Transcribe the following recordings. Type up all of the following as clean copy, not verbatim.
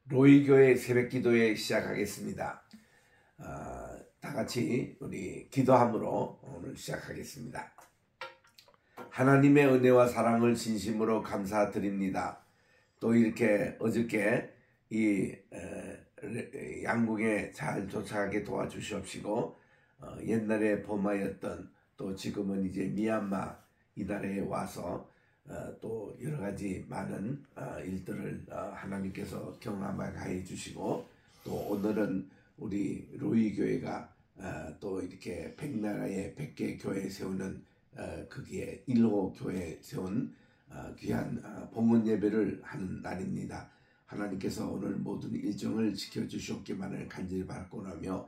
로이교회 새벽기도회 시작하겠습니다. 다 같이 우리 기도함으로 오늘 시작하겠습니다. 하나님의 은혜와 사랑을 진심으로 감사드립니다. 또 이렇게 어저께 이 양궁에 잘 도착하게 도와주시옵시고 옛날에 범하였던 또 지금은 이제 미얀마 이 나라에 와서 또 여러가지 많은 일들을 하나님께서 경험하게 해주시고 또 오늘은 우리 로이교회가 또 이렇게 100나라에 100개 교회 세우는 거기에 1호 교회 세운 귀한 봉헌 예배를 하는 날입니다. 하나님께서 오늘 모든 일정을 지켜주시옵기만을 간절히 바라고나며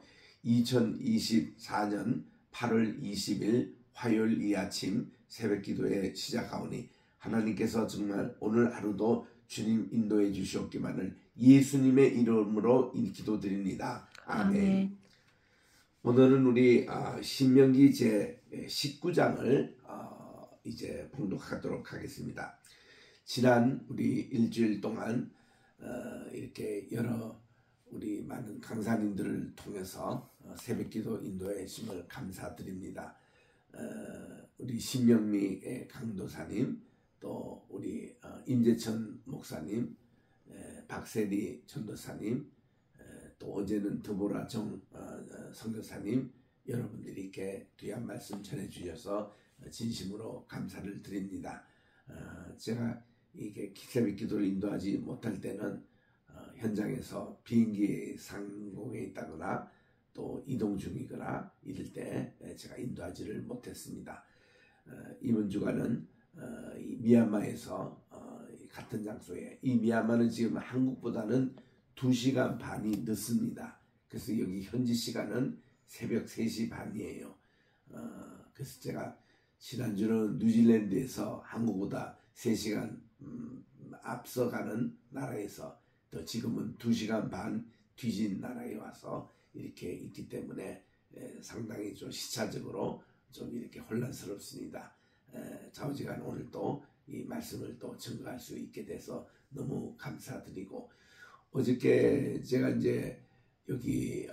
2024년 8월 20일 화요일 이 아침 새벽기도에 시작하오니 하나님께서 정말 오늘 하루도 주님 인도해 주시옵기만을 예수님의 이름으로 기도드립니다. 아멘. 오늘은 우리 신명기 제 19장을 이제 봉독하도록 하겠습니다. 지난 우리 일주일 동안 이렇게 여러 우리 많은 강사님들을 통해서 새벽기도 인도해 주심을 감사드립니다. 우리 신명미의 강도사님, 또 우리 임재천 목사님, 박세리 전도사님, 또 어제는 드보라 정 선교사님, 여러분들이 이렇게 귀한 말씀 전해주셔서 진심으로 감사를 드립니다. 제가 이게 새벽기도를 인도하지 못할 때는 현장에서 비행기 상공에 있다거나 또 이동 중이거나 이럴 때 제가 인도하지를 못했습니다. 이번 주간은 이 미얀마에서 같은 장소에, 이 미얀마는 지금 한국보다는 2시간 반이 늦습니다. 그래서 여기 현지 시간은 새벽 3시 반이에요. 그래서 제가 지난주는 뉴질랜드에서 한국보다 3시간 앞서가는 나라에서 또 지금은 2시간 반 뒤진 나라에 와서 이렇게 있기 때문에 상당히 좀 시차적으로 좀 이렇게 혼란스럽습니다. 좌우지간 오늘 또 이 말씀을 또 증거할 수 있게 돼서 너무 감사드리고, 어저께 제가 이제 여기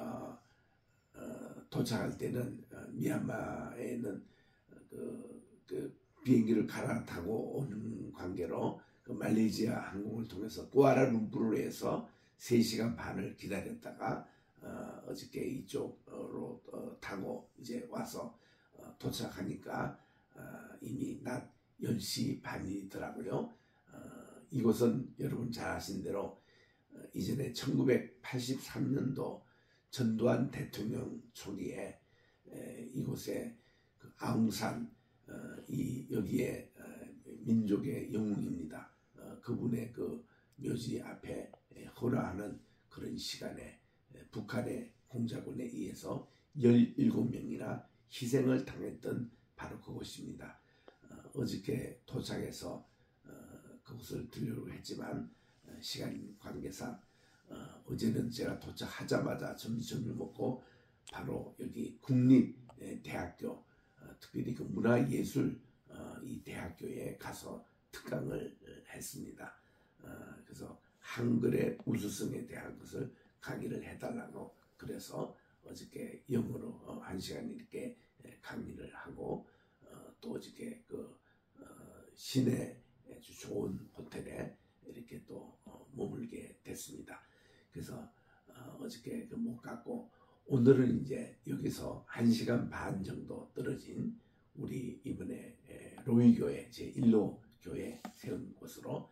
도착할 때는 미얀마에는 그 비행기를 갈아타고 오는 관계로 그 말레이시아 항공을 통해서 쿠알라룸푸르로 해서 3시간 반을 기다렸다가 어저께 이쪽으로 타고 이제 와서 도착하니까 이미 낮 10시 반이더라고요. 이곳은 여러분 잘 아신 대로 이전에 1983년도 전두환 대통령 초기에 이곳에 그 아웅산 여기에 민족의 영웅입니다. 그분의 그 묘지 앞에 호라하는 그런 시간에 북한의 공작원에 의해서 17명이나 희생을 당했던 바로 그곳입니다. 어저께 도착해서 그곳을 들려고 했지만 시간 관계상 어제는 제가 도착하자마자 점심을 먹고 바로 여기 국립대학교, 특별히 그 문화예술 이 대학교에 가서 특강을 했습니다. 그래서 한글의 우수성에 대한 것을 강의를 해달라고 그래서 어저께 영어로 1시간 이렇게 강의를 하고 또 어저께 그 시내 아주 좋은 호텔에 이렇게 또 머물게 됐습니다. 그래서 어저께 못 갔고 오늘은 이제 여기서 1시간 반 정도 떨어진 우리 이번에 로이교회 제1호 교회 세운 곳으로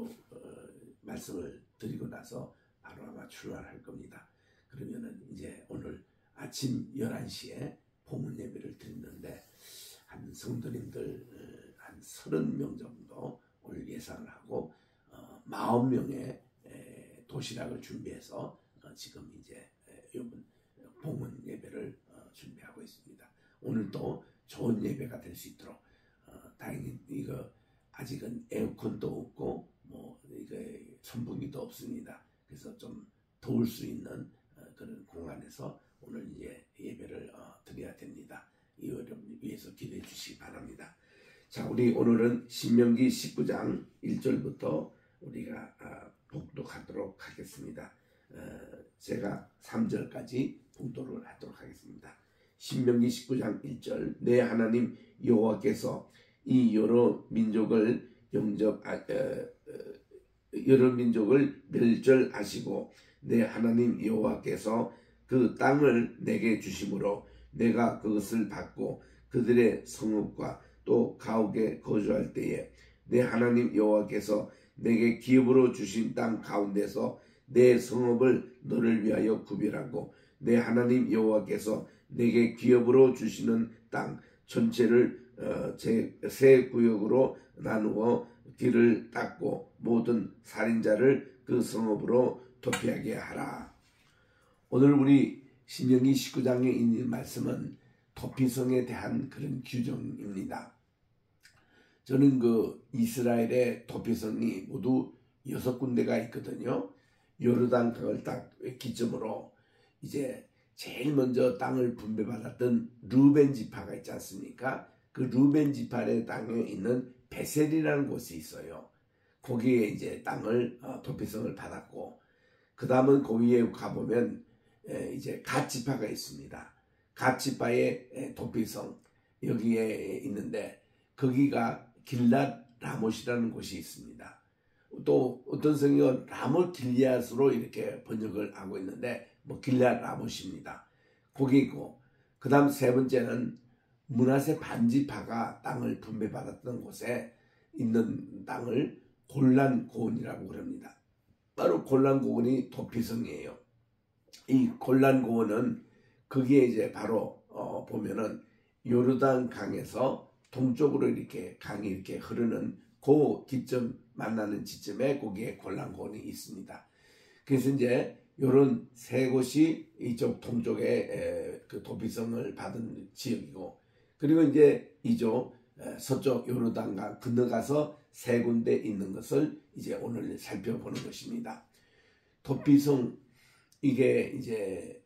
말씀을 드리고 나서 바로 아마 출발할 겁니다. 그러면은 이제 오늘 아침 11시에 봉헌 예배를 드리는데 한 성도님들 한 30명 정도 오늘 예상을 하고 40명의 도시락을 준비해서 지금 이제 이번 봉헌 예배를 준비하고 있습니다. 오늘도 좋은 예배가 될 수 있도록 다행히 이거 아직은 에어컨도 없고 뭐 이거 선풍기도 없습니다. 그래서 좀 더울 수 있는 그런 공간에서 오늘 이제 예배를 드려야 됩니다. 여러분 위해서 기도해 주시기 바랍니다. 자, 우리 오늘은 신명기 19장 1절부터 우리가 복독하도록 하겠습니다. 제가 3절까지 봉독을 하도록 하겠습니다. 신명기 19장 1절 내 하나님 여호와께서 이 여러 민족을 멸절하시고 내 하나님 여호와께서 그 땅을 내게 주심으로 내가 그것을 받고 그들의 성읍과 또 가옥에 거주할 때에 내 하나님 여호와께서 내게 기업으로 주신 땅 가운데서 내 성읍을 너를 위하여 구별하고 내 하나님 여호와께서 내게 기업으로 주시는 땅 전체를 세 구역으로 나누어 길을 닦고 모든 살인자를 그 성읍으로 도피하게 하라. 오늘 우리 신명기 19장에 있는 말씀은 도피성에 대한 그런 규정입니다. 저는 그 이스라엘의 도피성이 모두 6군데가 있거든요. 요르단 강을 딱 기점으로 이제 제일 먼저 땅을 분배받았던 루벤 지파가 있지 않습니까? 그 루벤 지파의 땅에 있는 베셀이라는 곳이 있어요. 거기에 이제 땅을 도피성을 받았고, 그 다음은 거기에 가보면 이제 갓 지파가 있습니다. 갓 지파의 도피성 여기에 있는데 거기가 길랏 라못이라는 곳이 있습니다. 또 어떤 성경은 라못 길리앗으로 이렇게 번역을 하고 있는데 뭐 길랏 라못입니다. 거기 있고, 그 다음 세 번째는 므낫세 반지파가 땅을 분배받았던 곳에 있는 땅을 골란 고원이라고 그럽니다. 바로 골란 고원이 도피성이에요. 이 골란 고원은 거기에 이제 바로 보면은 요르단 강에서 동쪽으로 이렇게 강이 이렇게 흐르는 그 기점 만나는 지점에 거기에 골란 고원이 있습니다. 그래서 이제 이런 세 곳이 이쪽 동쪽에 그 도피성을 받은 지역이고, 그리고 이제 이쪽 서쪽 요르단강 건너가서 세 군데 있는 것을 이제 오늘 살펴보는 것입니다. 도피성 이게 이제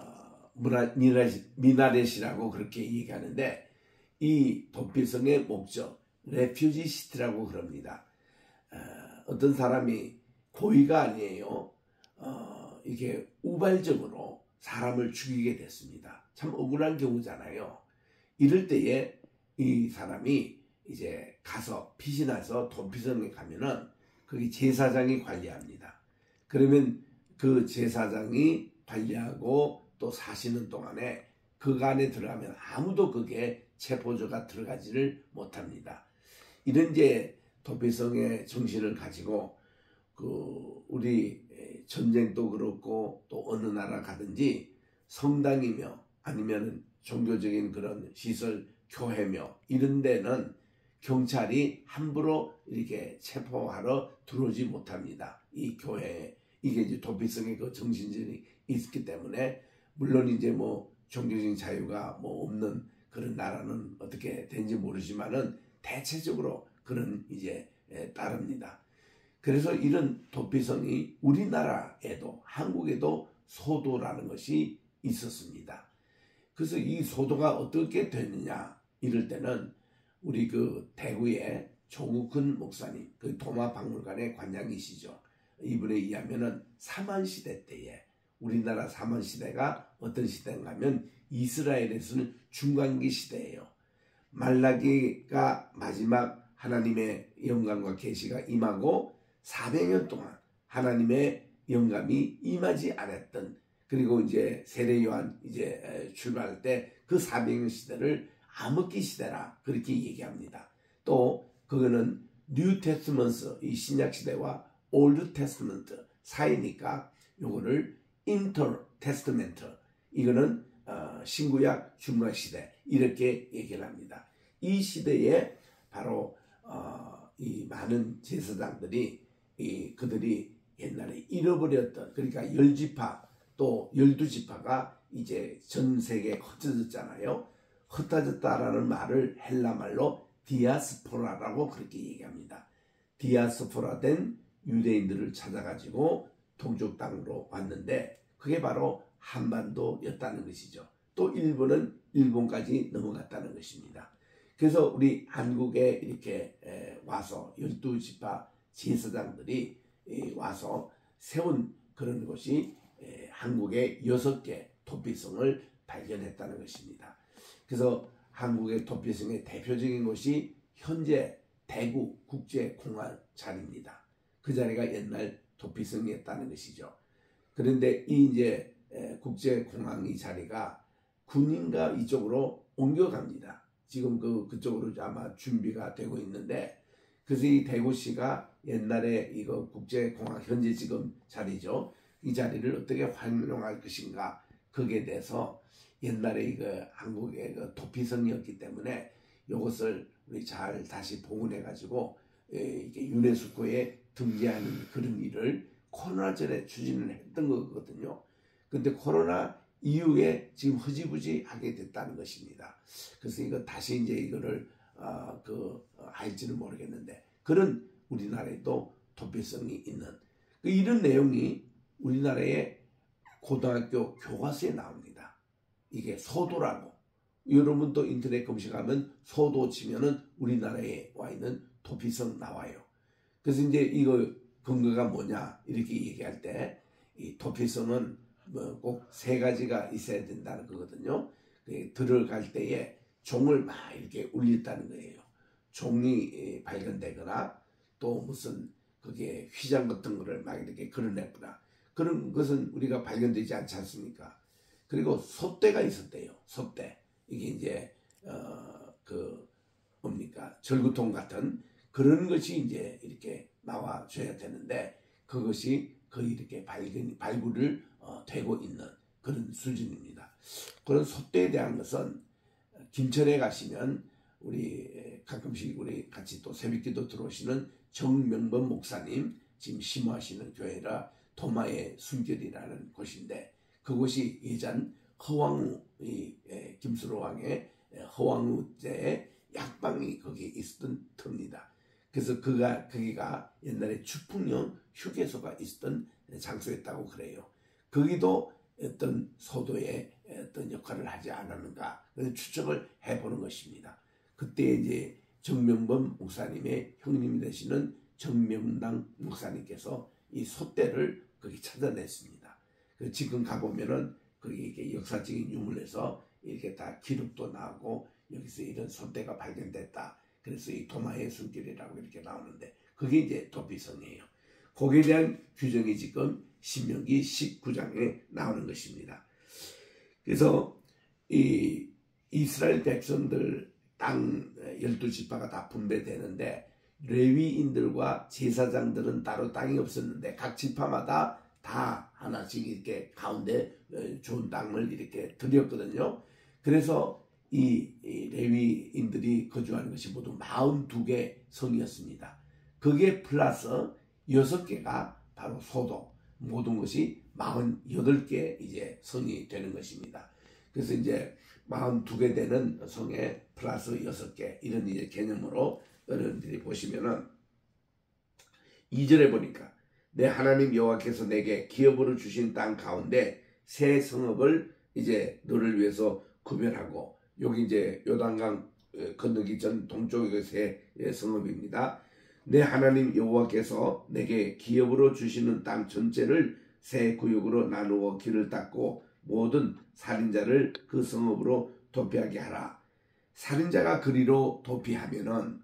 미나렛이라고 그렇게 얘기하는데, 이 도피성의 목적 레퓨지 시티라고 그럽니다. 어떤 사람이 고의가 아니에요. 이게 우발적으로 사람을 죽이게 됐습니다. 참 억울한 경우잖아요. 이럴 때에 이 사람이 이제 가서 빛이 나서 도피성에 가면은 거기 제사장이 관리합니다. 그러면 그 제사장이 관리하고 또 사시는 동안에 그 안에 들어가면 아무도 그게 체포조가 들어가지를 못합니다. 이런 이제 도피성의 정신을 가지고 우리 전쟁도 그렇고 또 어느 나라 가든지 성당이며 아니면 종교적인 그런 시설, 교회며 이런 데는 경찰이 함부로 이렇게 체포하러 들어오지 못합니다. 이 교회에 이게 이제 도피성의 그 정신들이 있기 때문에, 물론 이제 뭐 종교적인 자유가 뭐 없는 그런 나라는 어떻게 된지 모르지만은 대체적으로 그런 이제 따릅니다. 그래서 이런 도피성이 우리나라에도 한국에도 소도라는 것이 있었습니다. 그래서 이 소도가 어떻게 됐느냐 이럴 때는 우리 그 대구의 조국근 목사님, 그 도마박물관의 관장이시죠. 이분에 의하면은 사만시대 때에, 우리나라 사만시대가 어떤 시대인가 하면 이스라엘에서는 중간기 시대예요. 말라기가 마지막 하나님의 영감과 계시가 임하고 400년 동안 하나님의 영감이 임하지 않았던, 그리고 이제 세례 요한 이제 출발할 때 그 400년 시대를 암흑기 시대라 그렇게 얘기합니다. 또 그거는 뉴 테스트먼트, 이 신약 시대와 올드 테스트먼트 사이니까 요거를 인터 테스트먼트, 이거는 신구약 중간 시대 이렇게 얘기를 합니다. 이 시대에 바로 이 많은 제사장들이 그들이 옛날에 잃어버렸던, 그러니까 10지파 또 12지파가 이제 전 세계에 흩어졌잖아요. 흩어졌다라는 말을 헬라 말로 디아스포라라고 그렇게 얘기합니다. 디아스포라 된 유대인들을 찾아가지고 동쪽 땅으로 왔는데 그게 바로 한반도였다는 것이죠. 또 일본은 일본까지 넘어갔다는 것입니다. 그래서 우리 한국에 이렇게 와서 12지파 제사장들이 와서 세운 그런 것이 한국의 6개 도피성을 발견했다는 것입니다. 그래서 한국의 도피성의 대표적인 곳이 현재 대구 국제공항 자리입니다. 그 자리가 옛날 도피성이었다는 것이죠. 그런데 이 이제 국제공항 이 자리가 군인가 이쪽으로 옮겨갑니다. 지금 그쪽으로 아마 준비가 되고 있는데, 그래서 이 대구시가 옛날에 이거 국제공항 현재 지금 자리죠. 이 자리를 어떻게 활용할 것인가, 거기에 대해서 옛날에 이거 한국의 그 도피성이었기 때문에 이것을 우리 잘 다시 복원해 가지고 이게 유네스코에 등재하는 그런 일을 코로나 전에 추진을 했던 거거든요. 근데 코로나 이후에 지금 흐지부지 하게 됐다는 것입니다. 그래서 이거 다시 이제 이거를 할지는 모르겠는데, 그런 우리나라에도 도피성이 있는 이런 내용이 우리나라의 고등학교 교과서에 나옵니다. 이게 소도라고. 여러분도 인터넷 검색하면 소도 치면은 우리나라에 와 있는 도피성 나와요. 그래서 이제 이거 근거가 뭐냐 이렇게 얘기할 때, 이 도피성은 뭐 꼭 3가지가 있어야 된다는 거거든요. 들어갈 때에 종을 막 이렇게 울렸다는 거예요. 종이 발견되거나 또 무슨 그게 휘장 같은 거를 막 이렇게 그려냈거나 그런 것은 우리가 발견되지 않지 않습니까? 그리고 소떼가 있었대요. 소떼. 이게 이제 뭡니까? 절구통 같은 그런 것이 이제 이렇게 나와줘야 되는데, 그것이 거의 이렇게 발굴을 되고 있는 그런 수준입니다. 그런 소떼에 대한 것은 김천에 가시면 우리 가끔씩 우리 같이 또 새벽기도 들어오시는 정명범 목사님 지금 심호하시는 교회라 도마의 숨결이라는 곳인데, 그곳이 예전 허왕우 김수로 왕의 허왕우 때의 약방이 거기에 있었던 터입니다. 그래서 거기가 옛날에 추풍령 휴게소가 있었던 장소였다고 그래요. 거기도 어떤 소도의 어떤 역할을 하지 않았는가 추측을 해보는 것입니다. 그때 이제 정명범 목사님의 형님이 되시는 정명당 목사님께서 이 소떼를 거기 찾아냈습니다. 지금 가보면은 거기 이렇게 역사적인 유물에서 이렇게 다 기록도 나오고 여기서 이런 소떼가 발견됐다. 그래서 이 도마의 숨길이라고 이렇게 나오는데, 그게 이제 도피성이에요. 거기에 대한 규정이 지금 신명기 19장에 나오는 것입니다. 그래서 이 이스라엘 백성들 땅 12지파가 다 분배되는데, 레위인들과 제사장들은 따로 땅이 없었는데 각 지파마다 다 하나씩 이렇게 가운데 좋은 땅을 이렇게 드렸거든요. 그래서 이 레위인들이 거주하는 것이 모두 42개 성이었습니다. 그게 플러스 6개가 바로 소도, 모든 것이 48개 이제 성이 되는 것입니다. 그래서 이제 42개 되는 성에 플러스 6개 이런 이제 개념으로 여러분들이 보시면은 2절에 보니까 내 하나님 여호와께서 내게 기업으로 주신 땅 가운데 새 성읍을 이제 너를 위해서 구별하고, 여기 이제 요단강 건너기 전 동쪽의 새 성읍입니다. 내 하나님 여호와께서 내게 기업으로 주시는 땅 전체를 새 구역으로 나누어 길을 닦고 모든 살인자를 그 성읍으로 도피하게 하라. 살인자가 그리로 도피하면은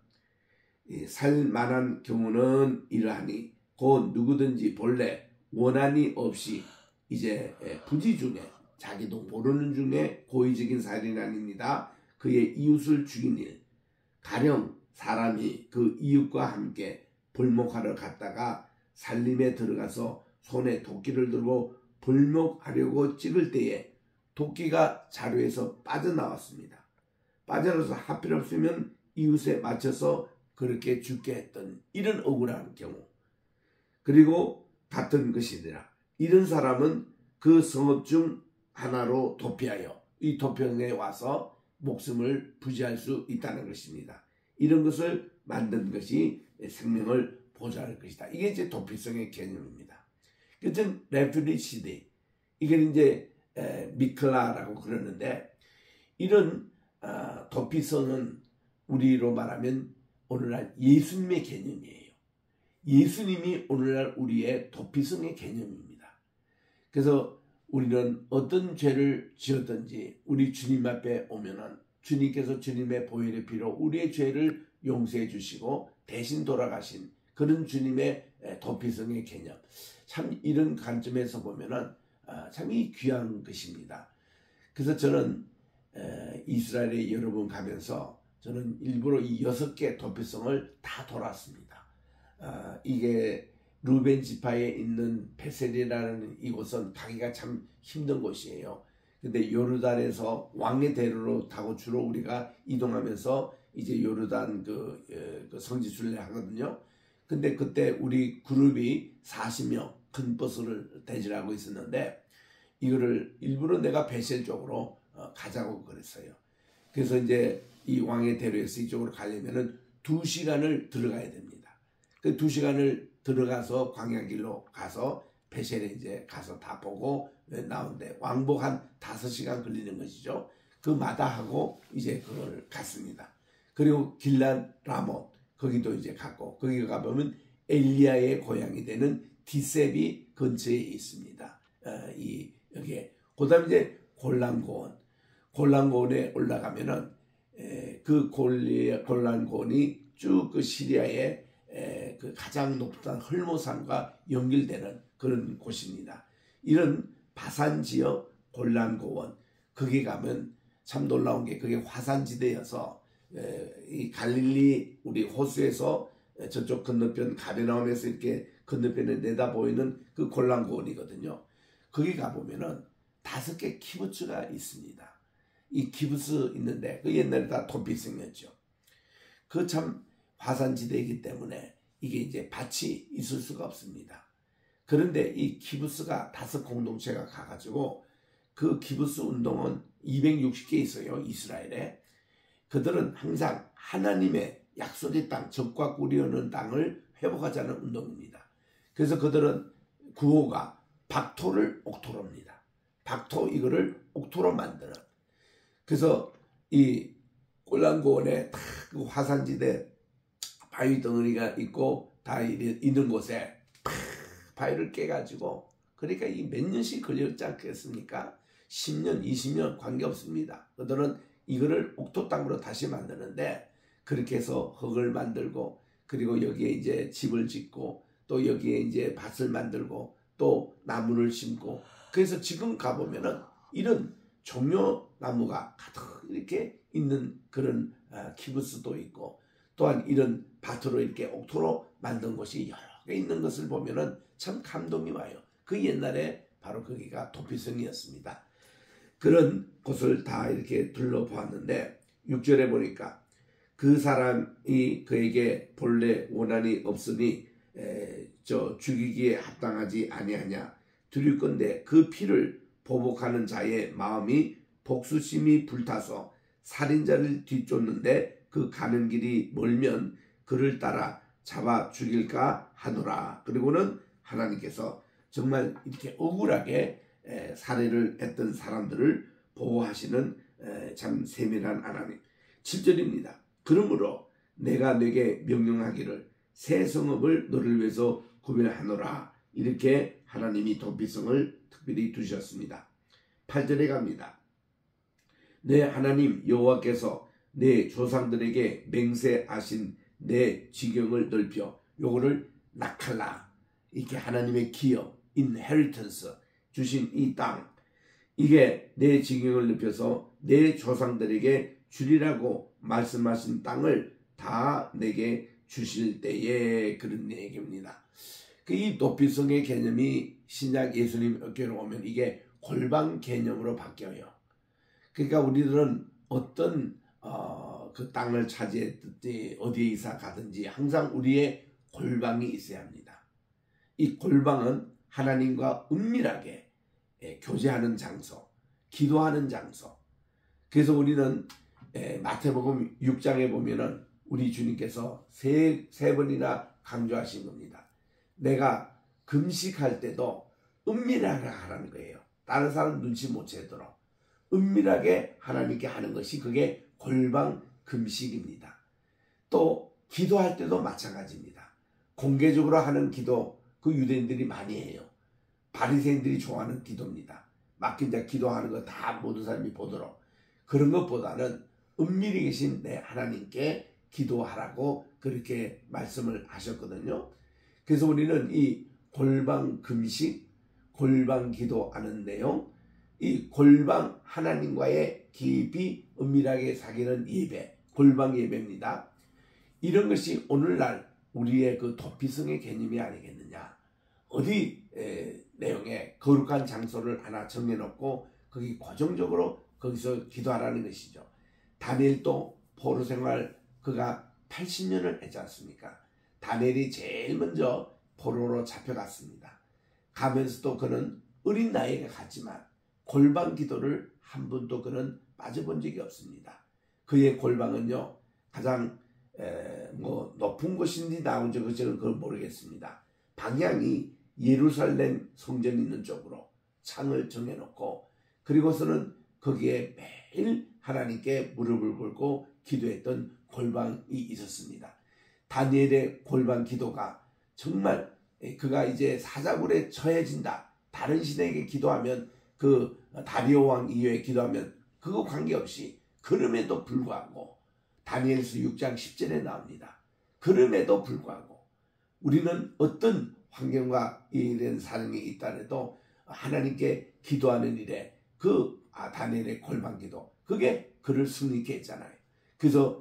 살만한 경우는 이러하니 곧 누구든지 본래 원한이 없이 이제 부지 중에 자기도 모르는 중에 고의적인 살인 아닙니다. 그의 이웃을 죽인 일, 가령 사람이 그 이웃과 함께 벌목하러 갔다가 살림에 들어가서 손에 도끼를 들고 벌목하려고 찍을 때에 도끼가 자루에서 빠져나왔습니다. 빠져나와서 하필 없으면 이웃에 맞춰서 그렇게 죽게 했던 이런 억울한 경우, 그리고 같은 것이니라. 이런 사람은 그 성읍 중 하나로 도피하여 이 도평에 와서 목숨을 부지할 수 있다는 것입니다. 이런 것을 만든 것이 생명을 보존할 것이다. 이게 이제 도피성의 개념입니다. 그것은 레퓨리 시대, 이게 이제 미클라라고 그러는데, 이런 도피성은 우리로 말하면 오늘날 예수님의 개념이에요. 예수님이 오늘날 우리의 도피성의 개념입니다. 그래서 우리는 어떤 죄를 지었든지 우리 주님 앞에 오면은 주님께서 주님의 보혈의 피로 우리의 죄를 용서해 주시고 대신 돌아가신 그런 주님의 도피성의 개념. 참 이런 관점에서 보면은 참 이 귀한 것입니다. 그래서 저는 이스라엘에 여러 번 가면서 저는 일부러 이 6개 도피성을 다 돌았습니다. 이게 루벤 지파에 있는 베셀이라는 이곳은 가기가 참 힘든 곳이에요. 근데 요르단에서 왕의 대로로 타고 주로 우리가 이동하면서 이제 요르단 그 성지 순례하거든요. 근데 그때 우리 그룹이 40명 큰 버스를 대절하고 있었는데 이거를 일부러 내가 베셀 쪽으로 가자고 그랬어요. 그래서 이제 이 왕의 대로에서 이쪽으로 가려면은 2시간을 들어가야 됩니다. 그 2시간을 들어가서 광야길로 가서 베셀에 이제 가서 다 보고 나오는데 왕복 한 5시간 걸리는 것이죠. 그 마다하고 이제 그걸 갔습니다. 그리고 길란 라못 거기도 이제 갔고 거기 가보면 엘리야의 고향이 되는 디셉이 근처에 있습니다. 여기에 그다음에 이제 골란고원에 올라가면은 그 골란고원이 쭉 그 시리아의 그 가장 높은 헐모산과 연결되는 그런 곳입니다. 이런 바산 지역 골란고원 거기 가면 참 놀라운 게 그게 화산지대여서 이 갈릴리 우리 호수에서 저쪽 건너편 가베나움에서 이렇게 건너편에 내다 보이는 그 골란고원이거든요. 거기 가보면은 5개 키부츠가 있습니다. 이 키부츠 있는데 그 옛날에 다 도피성이었죠. 그 참 화산지대이기 때문에 이게 이제 밭이 있을 수가 없습니다. 그런데 이 키부스가 5 공동체가 가가지고 그 키부스 운동은 260개 있어요. 이스라엘에. 그들은 항상 하나님의 약속의 땅, 적과 꿀이 흐르는 땅을 회복하자는 운동입니다. 그래서 그들은 구호가 박토를 옥토로입니다. 박토 이거를 옥토로 만드는. 그래서 이 골란고원에 다 그 화산지대 바위 덩어리가 있고 다 있는 곳에 바위를 깨가지고 그러니까 이 몇 년씩 걸렸지 않겠습니까? 10년, 20년 관계없습니다. 그들은 이거를 옥토 땅으로 다시 만드는데 그렇게 해서 흙을 만들고 그리고 여기에 이제 집을 짓고 또 여기에 이제 밭을 만들고 또 나무를 심고 그래서 지금 가보면은 이런 종려나무가 가득 이렇게 있는 그런 키부스도 있고 또한 이런 밭으로 이렇게 옥토로 만든 곳이 여러 개 있는 것을 보면은 참 감동이 와요. 그 옛날에 바로 거기가 도피성이었습니다. 그런 곳을 다 이렇게 둘러보았는데 6절에 보니까 그 사람이 그에게 본래 원한이 없으니 죽이기에 합당하지 아니하냐 드릴건대 그 피를 보복하는 자의 마음이 복수심이 불타서 살인자를 뒤쫓는데 그 가는 길이 멀면 그를 따라 잡아 죽일까 하노라. 그리고는 하나님께서 정말 이렇게 억울하게 살해를 했던 사람들을 보호하시는 참 세밀한 하나님. 7절입니다. 그러므로 내가 내게 명령하기를 새 성읍을 너를 위해서 구별하노라. 이렇게 하나님이 도피성을 특별히 두셨습니다. 8절에 갑니다. 내 하나님 여호와께서 내 조상들에게 맹세하신 내 지경을 넓혀 요거를 나칼라 이게 하나님의 기업 inheritance 주신 이 땅 이게 내 지경을 넓혀서 내 조상들에게 주리라고 말씀하신 땅을 다 내게 주실 때에 그런 얘기입니다. 이 도피성의 개념이 신약 예수님 어깨로 오면 이게 골방 개념으로 바뀌어요. 그러니까 우리들은 어떤 그 땅을 차지했든지 어디에 이사 가든지 항상 우리의 골방이 있어야 합니다. 이 골방은 하나님과 은밀하게 교제하는 장소, 기도하는 장소. 그래서 우리는 마태복음 6장에 보면은 우리 주님께서 세 번이나 강조하신 겁니다. 내가 금식할 때도 은밀하게 하라는 거예요. 다른 사람 눈치 못 채도록 은밀하게 하나님께 하는 것이 그게 골방 금식입니다. 또 기도할 때도 마찬가지입니다. 공개적으로 하는 기도 그 유대인들이 많이 해요. 바리새인들이 좋아하는 기도입니다. 맡긴 자 기도하는 거 다 모든 사람이 보도록. 그런 것보다는 은밀히 계신 내 하나님께 기도하라고 그렇게 말씀을 하셨거든요. 그래서 우리는 이 골방 금식, 골방 기도하는 내용, 이 골방 하나님과의 깊이 은밀하게 사귀는 예배, 골방 예배입니다. 이런 것이 오늘날 우리의 그 도피성의 개념이 아니겠느냐. 어디 내용에 거룩한 장소를 하나 정해놓고 거기 고정적으로 거기서 기도하라는 것이죠. 다니엘도 포로 생활 그가 80년을 했지 않습니까? 다니엘이 제일 먼저 포로로 잡혀갔습니다. 가면서도 그는 어린 나이에 갔지만 골방 기도를 한 번도 그는 빠져본 적이 없습니다. 그의 골방은요 가장 높은 곳인지 나온 적은 그걸 모르겠습니다. 방향이 예루살렘 성전 있는 쪽으로 창을 정해놓고 그리고서는 거기에 매일 하나님께 무릎을 꿇고 기도했던 골방이 있었습니다. 다니엘의 골방 기도가 정말 그가 이제 사자굴에 처해진다. 다른 신에게 기도하면 그 다리오 왕 이외에 기도하면 그거 관계없이 그럼에도 불구하고 다니엘서 6장 10절에 나옵니다. 그럼에도 불구하고 우리는 어떤 환경과 이런 사정이 있다래도 하나님께 기도하는 일에 그 다니엘의 골방 기도 그게 그를 승리케 했잖아요. 그래서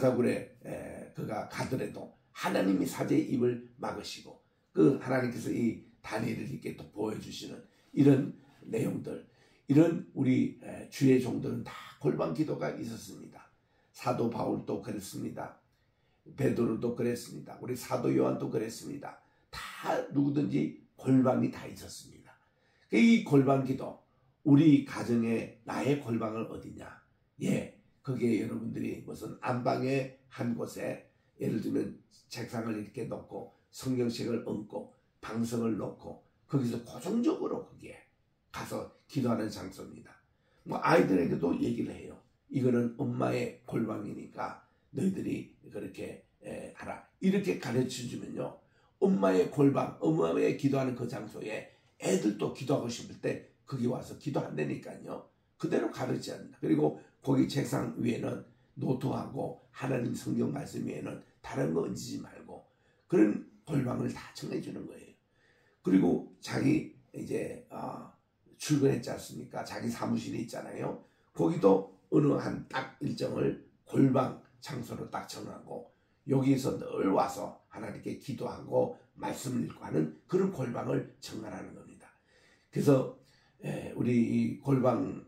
사자굴에 그가 가더라도 하나님이 사자의 입을 막으시고 그 하나님께서 이 다니엘을 이렇게 또 보여주시는 이런 내용들, 이런 우리 주의 종들은 다 골방 기도가 있었습니다. 사도 바울도 그랬습니다. 베드로도 그랬습니다. 우리 사도 요한도 그랬습니다. 다 누구든지 골방이 다 있었습니다. 이 골방 기도, 우리 가정에 나의 골방은 어디냐? 예, 그게 여러분들이 무슨 안방의 한 곳에 예를 들면 책상을 이렇게 놓고 성경책을 얹고 방석을 놓고 거기서 고정적으로 거기에 가서 기도하는 장소입니다. 뭐 아이들에게도 얘기를 해요. 이거는 엄마의 골방이니까 너희들이 그렇게 하라. 이렇게 가르쳐주면요. 엄마의 골방, 엄마의 기도하는 그 장소에 애들도 기도하고 싶을 때 거기 와서 기도한다니까요. 그대로 가르치지 않는다. 그리고 거기 책상 위에는 노트하고 하나님 성경 말씀 위에는 다른 거 얹지 말고 그런 골방을 다 정해주는 거예요. 그리고 자기 이제 출근했지 않습니까? 자기 사무실이 있잖아요. 거기도 어느 한 딱 일정을 골방 장소로 딱 정하고 여기서 늘 와서 하나님께 기도하고 말씀을 읽고 하는 그런 골방을 정하라는 겁니다. 그래서 우리 이 골방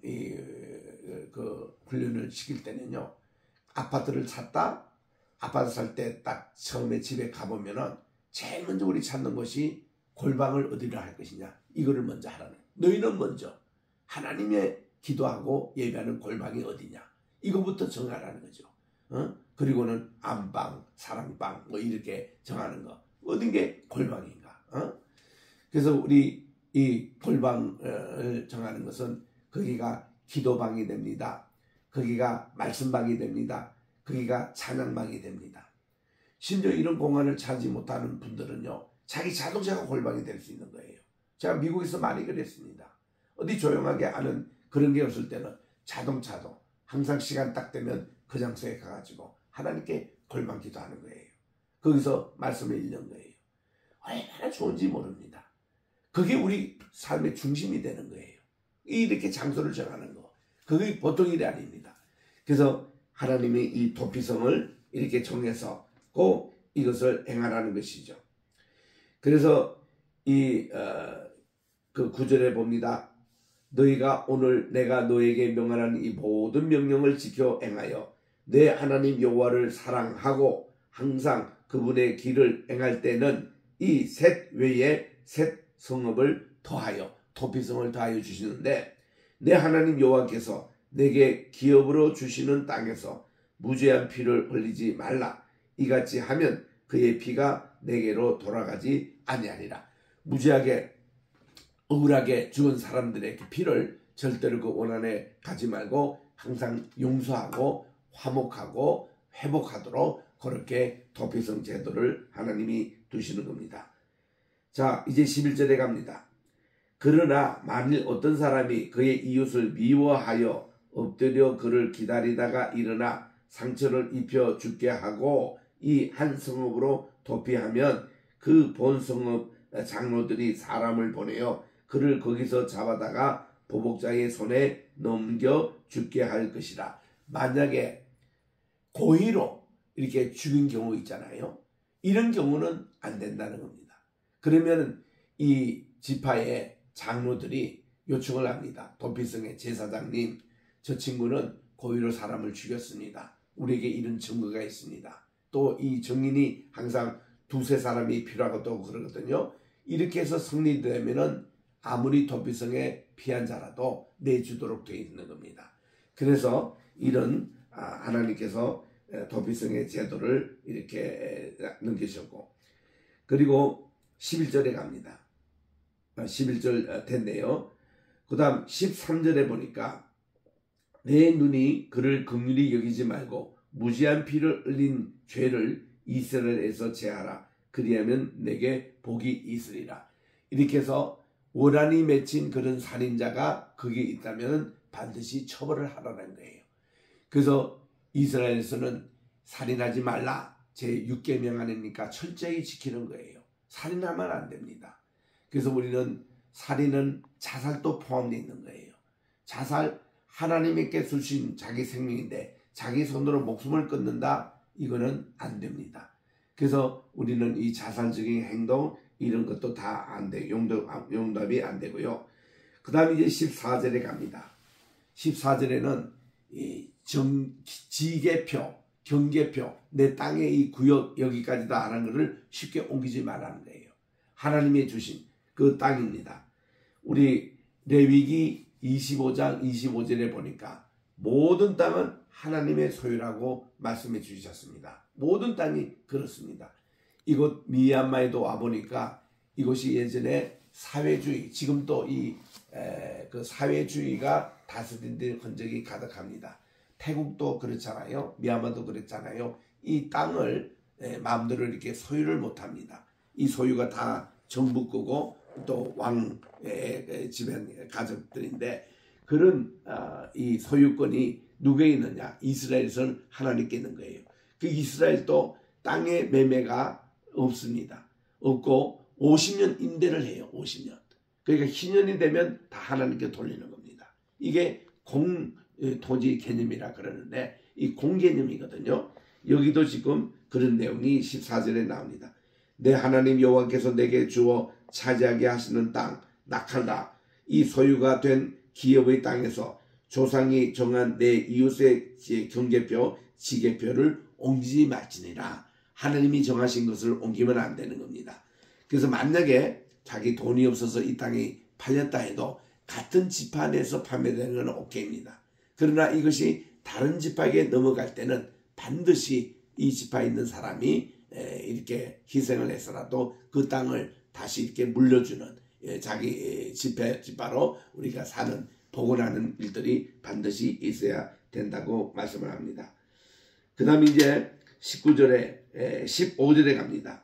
그 훈련을 시킬 때는요. 아파트를 샀다. 아파트 살 때 딱 처음에 집에 가보면은 제일 먼저 우리 찾는 것이 골방을 어디로 할 것이냐. 이거를 먼저 하라는. 너희는 먼저 하나님의 기도하고 예배하는 골방이 어디냐. 이거부터 정하라는 거죠. 그리고는 안방, 사랑방 뭐 이렇게 정하는 거. 어딘 게 골방인가. 그래서 우리 이 골방을 정하는 것은 거기가 기도방이 됩니다. 거기가 말씀방이 됩니다. 거기가 찬양방이 됩니다. 심지어 이런 공간을 찾지 못하는 분들은요. 자기 자동차가 골방이 될 수 있는 거예요. 제가 미국에서 많이 그랬습니다. 어디 조용하게 하는 그런 게 없을 때는 자동차도 항상 시간 딱 되면 그 장소에 가가지고 하나님께 골방 기도하는 거예요. 거기서 말씀을 읽는 거예요. 얼마나 좋은지 모릅니다. 그게 우리 삶의 중심이 되는 거예요. 이렇게 장소를 정하는 거. 그게 보통 일이 아닙니다. 그래서 하나님이 이 도피성을 이렇게 정해서 꼭 이것을 행하라는 것이죠. 그래서 그 9절에 봅니다. 너희가 오늘 내가 너에게 명하는 이 모든 명령을 지켜 행하여 내 하나님 여호와를 사랑하고 항상 그분의 길을 행할 때는 이 셋 외에 셋 성읍을 더하여 도피성을 더하여 주시는데 내 하나님 여호와께서 내게 기업으로 주시는 땅에서 무죄한 피를 흘리지 말라. 이같이 하면 그의 피가 내게로 돌아가지 아니하리라. 무죄하게 억울하게 죽은 사람들의 피를 절대로 그 원한에 가지 말고 항상 용서하고 화목하고 회복하도록 그렇게 도피성 제도를 하나님이 두시는 겁니다. 자, 이제 11절에 갑니다. 그러나 만일 어떤 사람이 그의 이웃을 미워하여 엎드려 그를 기다리다가 일어나 상처를 입혀 죽게 하고 이 한 성읍으로 도피하면 그 본 성읍 장로들이 사람을 보내어 그를 거기서 잡아다가 보복자의 손에 넘겨 죽게 할 것이라. 만약에 고의로 이렇게 죽인 경우 있잖아요. 이런 경우는 안 된다는 겁니다. 그러면 이 지파의 장로들이 요청을 합니다. 도피성의 제사장님, 저 친구는 고의로 사람을 죽였습니다. 우리에게 이런 증거가 있습니다. 또 이 증인이 항상 두세 사람이 필요하고 그러거든요. 이렇게 해서 성립되면은 아무리 도피성에 피한 자라도 내주도록 되어 있는 겁니다. 그래서 이런 하나님께서 도피성의 제도를 이렇게 넘기셨고, 그리고 11절에 갑니다. 11절 됐네요. 그 다음 13절에 보니까 내 눈이 그를 긍휼히 여기지 말고 무지한 피를 흘린 죄를 이스라엘에서 제하라. 그리하면 내게 복이 있으리라. 이렇게 해서 원한이 맺힌 그런 살인자가 거기에 있다면 반드시 처벌을 하라는 거예요. 그래서 이스라엘에서는 살인하지 말라. 제6계명 안에니까 철저히 지키는 거예요. 살인하면 안 됩니다. 그래서 우리는 살인은 자살도 포함되어 있는 거예요. 자살, 하나님께 주신 자기 생명인데 자기 손으로 목숨을 끊는다? 이거는 안 됩니다. 그래서 우리는 이 자살적인 행동 이런 것도 다 안 돼. 용답이 안 되고요. 그 다음에 이제 14절에 갑니다. 14절에는 이 지계표, 경계표, 내 땅의 이 구역 여기까지다 하는 것을 쉽게 옮기지 말라는 거예요. 하나님이 주신 그 땅입니다. 우리 레위기 25장 25절에 보니까 모든 땅은 하나님의 소유라고 말씀해 주셨습니다. 모든 땅이 그렇습니다. 이곳 미얀마에도 와보니까 이곳이 예전에 사회주의, 지금 또 그 사회주의가 다스린 데 흔적이 가득합니다. 태국도 그렇잖아요. 미얀마도 그랬잖아요. 이 땅을 마음대로 이렇게 소유를 못합니다. 이 소유가 다 정부 거고 또 왕의 집안 가족들인데 그런 이 소유권이 누구에 있느냐? 이스라엘에서는 하나님께 있는 거예요. 그 이스라엘도 땅의 매매가 없습니다. 없고 50년 임대를 해요. 50년. 그러니까 희년이 되면 다 하나님께 돌리는 겁니다. 이게 공토지 개념이라 그러는데 이 공개념이거든요. 여기도 지금 그런 내용이 14절에 나옵니다. 내 하나님 여호와께서 내게 주어 차지하게 하시는 땅 낙할라. 이 소유가 된 기업의 땅에서 조상이 정한 내 이웃의 경계표, 지계표를 옮기지 말지니라. 하나님이 정하신 것을 옮기면 안 되는 겁니다. 그래서 만약에 자기 돈이 없어서 이 땅이 팔렸다 해도 같은 지파 내에서 판매되는 건 오케이입니다. 그러나 이것이 다른 지파에게 넘어갈 때는 반드시 이 지파에 있는 사람이 이렇게 희생을 해서라도 그 땅을 다시 이렇게 물려주는 자기 지파로 우리가 사는 복원하는 일들이 반드시 있어야 된다고 말씀을 합니다. 그 다음에 이제 19절에 15절에 갑니다.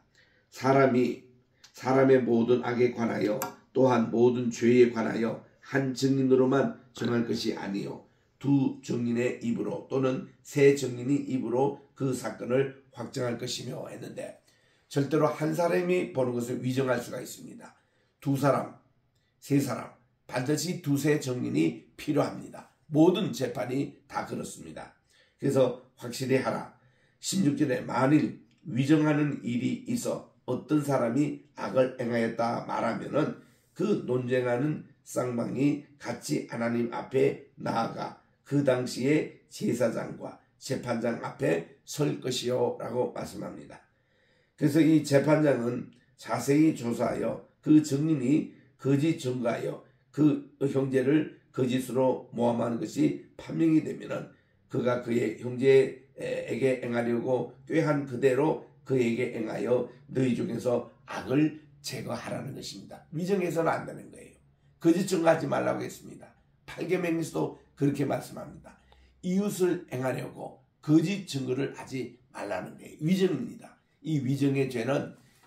사람의 모든 악에 관하여 또한 모든 죄에 관하여 한 증인으로만 정할 것이 아니요 두 증인의 입으로 또는 세 증인의 입으로 그 사건을 확정할 것이며 했는데 절대로 한 사람이 보는 것을 위정할 수가 있습니다. 두 사람, 세 사람 반드시 두세 증인이 필요합니다. 모든 재판이 다 그렇습니다. 그래서 확실히 하라. 16절에 만일 위정하는 일이 있어 어떤 사람이 악을 행하였다 말하면은 그 논쟁하는 쌍방이 같이 하나님 앞에 나아가 그 당시에 제사장과 재판장 앞에 설 것이요 라고 말씀합니다. 그래서 이 재판장은 자세히 조사하여 그 증인이 거짓 증거하여 그 형제를 거짓으로 모함하는 것이 판명이 되면은 그가 그의 형제에게 행하려고 꾀한 그대로 그에게 행하여 너희 중에서 악을 제거하라는 것입니다. 위정해서는 안 되는 거예요. 거짓 증거하지 말라고 했습니다. 8계명에서도 그렇게 말씀합니다. 이웃을 행하려고 거짓 증거를 하지 말라는 거예요. 위정입니다. 이 위정의 죄는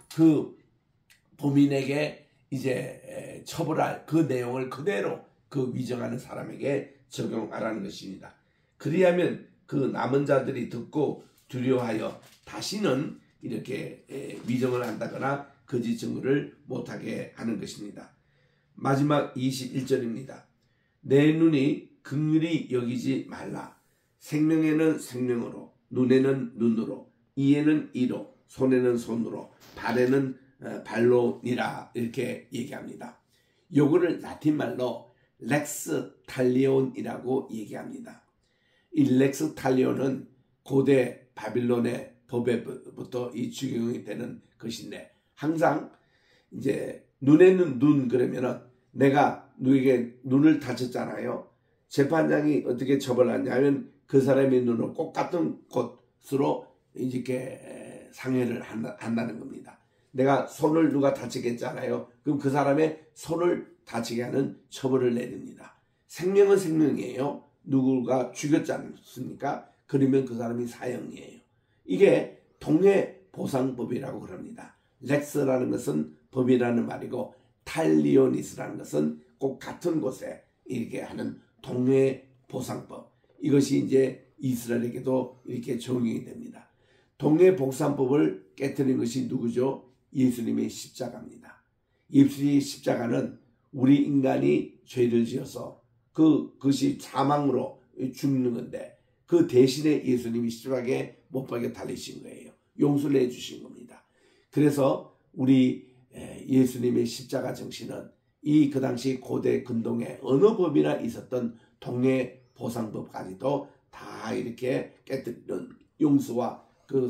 그 범인에게 이제 처벌할 그 내용을 그대로 그 위정하는 사람에게 적용하라는 것입니다. 그리하면 그 남은 자들이 듣고 두려워하여 다시는 이렇게 위정을 한다거나 거짓 증거를 못하게 하는 것입니다. 마지막 21절입니다. 내 눈이 긍휼히 여기지 말라. 생명에는 생명으로, 눈에는 눈으로, 이에는 이로, 손에는 손으로, 발에는 발로니라 이렇게 얘기합니다. 요거를 라틴 말로 렉스 탈리온이라고 얘기합니다. 이 렉스 탈리온은 고대 바빌론의 법에부터 이 적용이 되는 것인데, 항상 이제 눈에는 눈 그러면은 내가 누구에게 눈을 다쳤잖아요. 재판장이 어떻게 처벌하냐면 그 사람의 눈을 꼭 같은 곳으로 이렇게 상해를 한다는 겁니다. 내가 손을 누가 다치게 했잖아요. 그럼 그 사람의 손을 다치게 하는 처벌을 내립니다. 생명은 생명이에요. 누구가 죽였지 않습니까? 그러면 그 사람이 사형이에요. 이게 동해보상법이라고 그럽니다. 렉스라는 것은 법이라는 말이고 탈리오니스라는 것은 꼭 같은 곳에 이렇게 하는 동해보상법. 이것이 이제 이스라엘에게도 이렇게 적용이 됩니다. 동해보상법을 깨뜨린 것이 누구죠? 예수님의 십자가입니다. 예수님의 십자가는 우리 인간이 죄를 지어서 그것이 사망으로 죽는 건데 그 대신에 예수님이 십자가에 못 박혀 달리신 거예요. 용서를 해주신 겁니다. 그래서 우리 예수님의 십자가 정신은 이 그 당시 고대 근동에 어느 법이나 있었던 동해보상법까지도 다 이렇게 깨뜨리는 용서와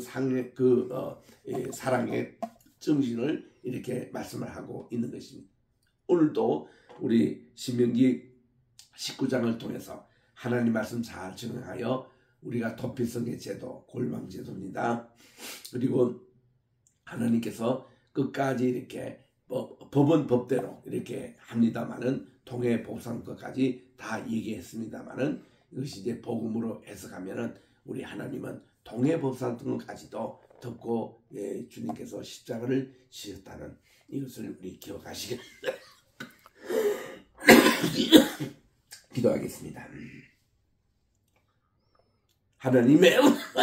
사랑의 정신을 이렇게 말씀을 하고 있는 것입니다. 오늘도 우리 신명기 19장을 통해서 하나님 말씀 잘 적용하여 우리가 도피성의 제도, 골방제도입니다. 그리고 하나님께서 끝까지 이렇게 법은 법대로 이렇게 합니다만은 동해보상법까지 다 얘기했습니다만은 이것이 이제 복음으로 해석하면은 우리 하나님은 동해보상법까지도 듣고 주님께서 십자가를 지셨다는 이것을 우리 기억하시길 기도하겠습니다. 하나님의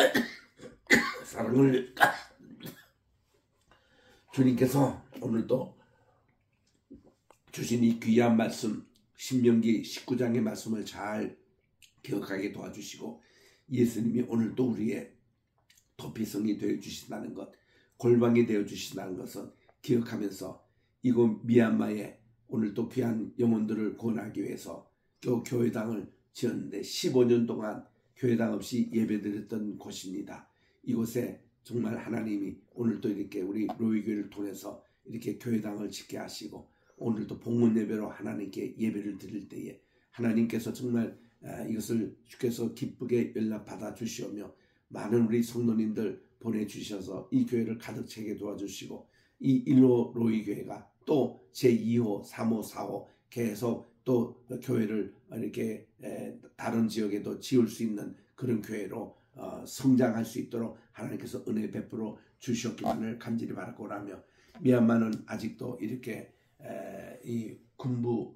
사랑을 주님께서 오늘도 주신 이 귀한 말씀 신명기 19장의 말씀을 잘 기억하게 도와주시고 예수님이 오늘도 우리의 도피성이 되어주신다는 것, 골방이 되어주신다는 것은 기억하면서 이곳 미얀마에 오늘도 귀한 영혼들을 구원하기 위해서 또 교회당을 지었는데 15년 동안 교회당 없이 예배드렸던 곳입니다. 이곳에 정말 하나님이 오늘도 이렇게 우리 로이교회를 통해서 이렇게 교회당을 짓게 하시고 오늘도 복문 예배로 하나님께 예배를 드릴 때에 하나님께서 정말 이것을 주께서 기쁘게 연락받아 주시오며 많은 우리 성도님들 보내주셔서 이 교회를 가득 차게 도와주시고 이 1호 로이교회가 또 제2호, 3호, 4호 계속 또 교회를 이렇게 다른 지역에도 지을 수 있는 그런 교회로 성장할 수 있도록 하나님께서 은혜 베풀어 주셨기만을 간절히 바라고 오라며 미얀마는 아직도 이렇게 이 군부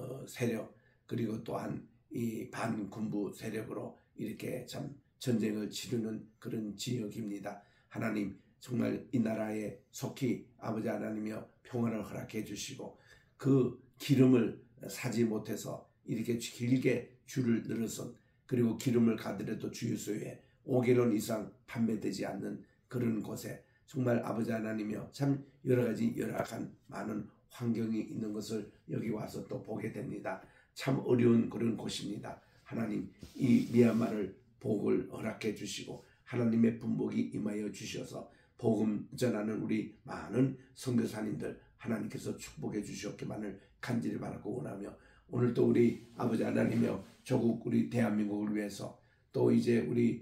세력 그리고 또한 이 반군부 세력으로 이렇게 참 전쟁을 치르는 그런 지역입니다. 하나님 정말 이 나라에 속히 아버지 하나님이여 평화를 허락해 주시고 그 기름을 사지 못해서 이렇게 길게 줄을 늘어선 그리고 기름을 가더라도 주유소에 5갤런 이상 판매되지 않는 그런 곳에 정말 아버지 하나님이여 참 여러가지 열악한 많은 환경이 있는 것을 여기 와서 또 보게 됩니다. 참 어려운 그런 곳입니다. 하나님 이 미얀마를 복을 허락해 주시고 하나님의 분복이 임하여 주셔서 복음 전하는 우리 많은 선교사님들 하나님께서 축복해 주셨기만을 간절히 바라고 원하며 오늘도 우리 아버지 하나님이여 조국 우리 대한민국을 위해서 또 이제 우리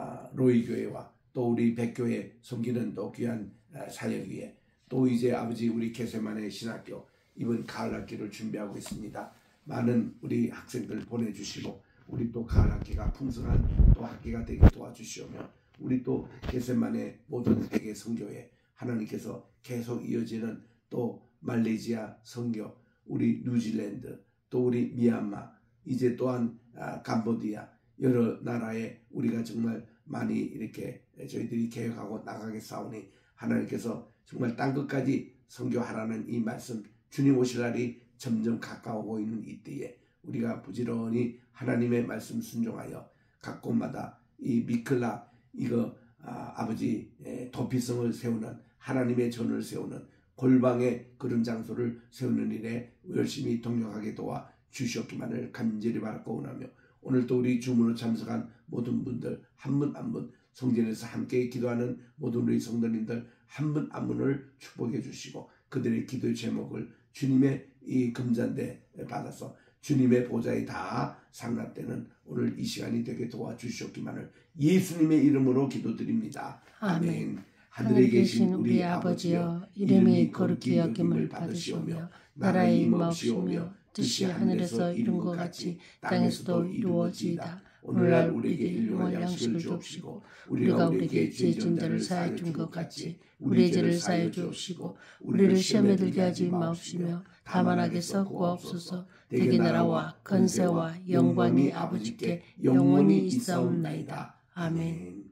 로이교회와 또 우리 백교회 섬기는 또 귀한 사역 위에 또 이제 아버지 우리 개세만의 신학교 이번 가을 학기를 준비하고 있습니다. 많은 우리 학생들 보내주시고 우리 또 가을 학기가 풍성한 또 학기가 되게 도와주시오며 우리 또 개세만의 모든 세계 선교회 하나님께서 계속 이어지는 또 말레이시아 선교, 우리 뉴질랜드, 또 우리 미얀마, 이제 또한 캄보디아 여러 나라에 우리가 정말 많이 이렇게 저희들이 계획하고 나가겠사오니 하나님께서 정말 땅끝까지 선교하라는 이 말씀, 주님 오실 날이 점점 가까워오고 있는 이때에 우리가 부지런히 하나님의 말씀 순종하여 각 곳마다 이 미클라 이거 아버지 도피성을 세우는 하나님의 전을 세우는 골방의 그런 장소를 세우는 일에 열심히 동력하게 도와 주시옵기만을 간절히 바라고 원하며 오늘도 우리 주문으로 참석한 모든 분들 한 분 한 분 성전에서 함께 기도하는 모든 우리 성도님들 한 분 한 분을 축복해 주시고 그들의 기도의 제목을 주님의 이 금잔대 받아서 주님의 보좌에 다 상납되는 오늘 이 시간이 되게 도와주시옵기만을 예수님의 이름으로 기도드립니다. 아멘. 하늘에 계신 우리 아버지여 이름이 거룩히 여김을 받으시오며 나라의 임하옵시오며 뜻이 하늘에서 이룬 것 같이 땅에서도 이루어지이다. 오늘날 우리에게 일용할 양식을 주옵시고 우리가 우리에게 죄진 자를 사하여 준 것 같이 우리의 죄를 사하여 주옵시고 우리를 시험에 들게 하지 마옵시며 다만 악에서 구하옵소서. 대개 나라와 권세와 영광이 아버지께 영원히 있사옵나이다. 아멘.